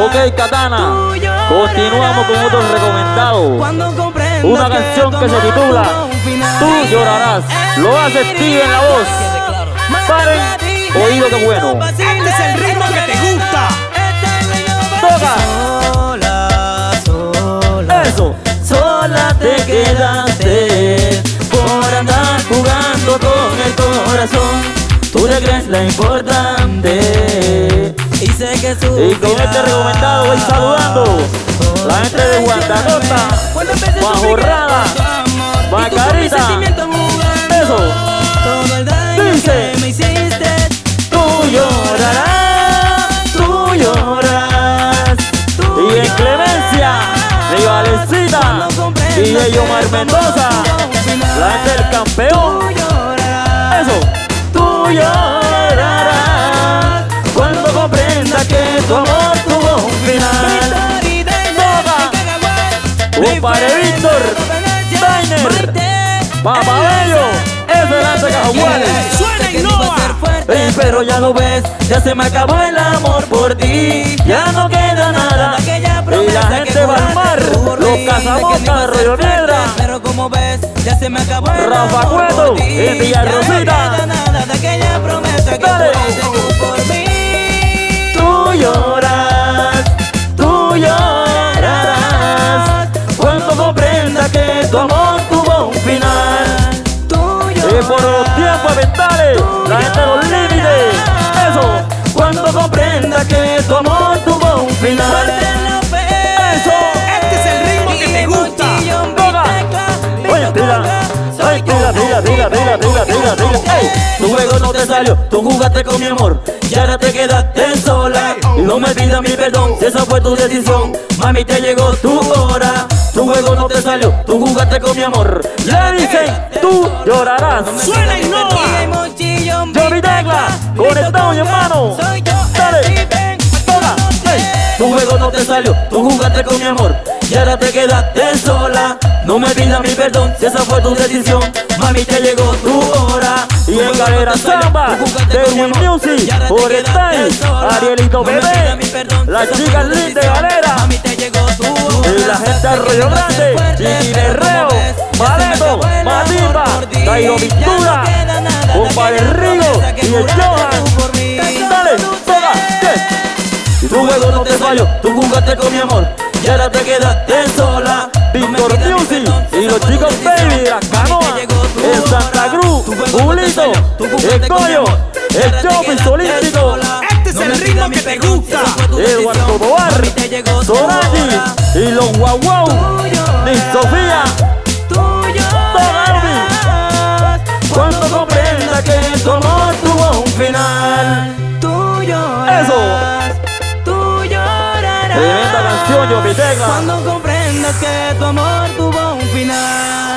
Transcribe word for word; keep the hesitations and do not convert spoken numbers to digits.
Ok, Katana, continuamos con otro recomendado. Una canción que se titula Tú llorarás. Lo hace Steve en la voz. Paren, oído que bueno. Este es el ritmo que te gusta. Toca. Sola, sola, Eso. sola te quedaste por andar jugando con el corazón. Tú te crees la importante y sé que Y con este recomendado voy saludando la gente de Guantacota, Majorrada, Macarita. Eso. todo el daño Dice. que me hiciste. Tú llorarás, tú llorarás. Y en Clemencia, mi Valecita y de Yomar Mendoza, la gente del campeón. Eso. Tú llorarás cuando comprendas que tu amor tuvo un final. Un padre Víctor, Dainer, Papabello, es delante de Cajaguales. Suena Innova. Ey, pero ya lo ves, ya se me acabó el amor por ti. Ya no queda nada. Y la gente va al mar, los Casamoscas, Arroyo Piedra, Pero como ves, ya se me acabó el Rafa amor Cueto por ti. y Villarrosita. Ya no queda nada de aquella promesa que Dale. tú hiciste por mí. Tú lloras, tú llorarás cuando comprendas que tu amor tuvo un final. Y por los tiempos mentales, la gente de los límites. Eso, cuando comprendas que tu amor tuvo un final. Eso. Este es el ritmo que te gusta. Toca. Oye, tira, ay, tira, tira, tira, tira, tira, tira, tira. Ey, tu juego no te salió, tú jugaste con mi amor y ahora te quedaste sola. Y no me pidas mi perdón, si esa fue tu decisión, mami, te llegó tu hora. Tu juego no te salió, tú jugaste con mi amor. Le dicen, tú llorarás. Suena Innova. Yo mi tecla, conectado mi hermano. Dale, toca. Ey, tu juego no te salió, tú jugaste con mi amor y ahora te quedaste sola. No me pidas mi perdón, si esa fue tu decisión, mami, te llegó tu hora. Y en Galera Samba, de Win Music, por Style, Arielito Bebé, las chicas lindas de Galera, y la gente de Arroyo Grande, Chiqui Berreo, Maleto, Matimba, Cairo Pintura, compadre Rigo y el Johan. Dale, toca, yes. Y tu juego no te falló, tú jugaste con mi amor y ahora te quedaste sola. Víctor Music y los chicos baby, la canoa, el Santa Cruz, Julito, el Coyo, el Chopping Olímpico, Este es el ritmo que te gusta. Eduardo Tobar, Sorachi y los Guau Guau, ni Sofía. Togarmi, cuando comprenda que tu amor tuvo un final. Eso. Tremenda canción, yo mi tecla. Cuando comprendas que tu amor tuvo un final.